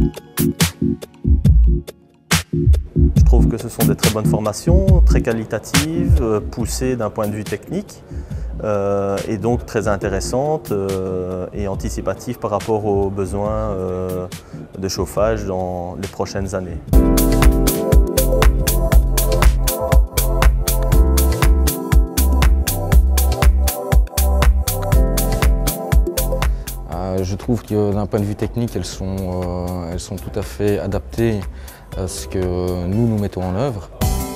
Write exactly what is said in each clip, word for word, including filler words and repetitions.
Je trouve que ce sont des très bonnes formations, très qualitatives, poussées d'un point de vue technique euh, et donc très intéressantes euh, et anticipatives par rapport aux besoins euh, de chauffage dans les prochaines années. Je trouve que d'un point de vue technique, elles sont, euh, elles sont tout à fait adaptées à ce que nous, nous mettons en œuvre.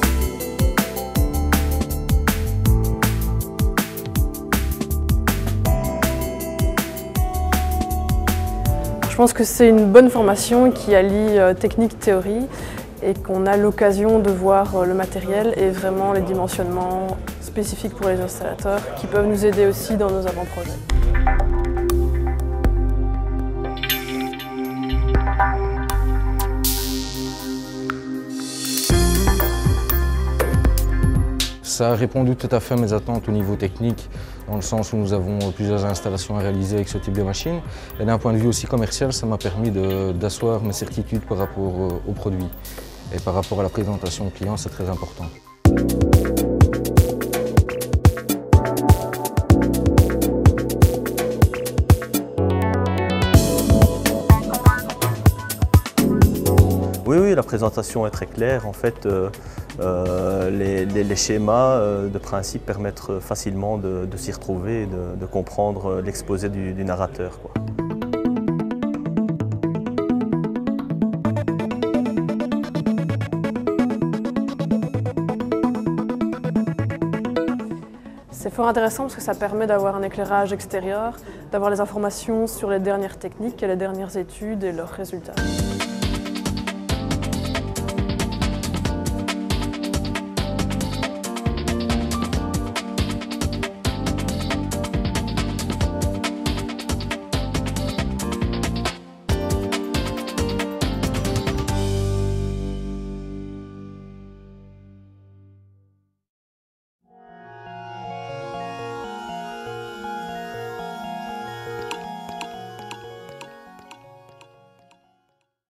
Je pense que c'est une bonne formation qui allie technique-théorie et qu'on a l'occasion de voir le matériel et vraiment les dimensionnements spécifiques pour les installateurs qui peuvent nous aider aussi dans nos avant-projets. Ça a répondu tout à fait à mes attentes au niveau technique, dans le sens où nous avons plusieurs installations à réaliser avec ce type de machine. Et d'un point de vue aussi commercial, ça m'a permis d'asseoir mes certitudes par rapport au produit. Et par rapport à la présentation au client, c'est très important. Oui, oui, la présentation est très claire. En fait, euh, euh, les, les, les schémas euh, de principe permettent facilement de, de s'y retrouver et de, de comprendre l'exposé du, du narrateur, quoi. C'est fort intéressant parce que ça permet d'avoir un éclairage extérieur, d'avoir les informations sur les dernières techniques et les dernières études et leurs résultats.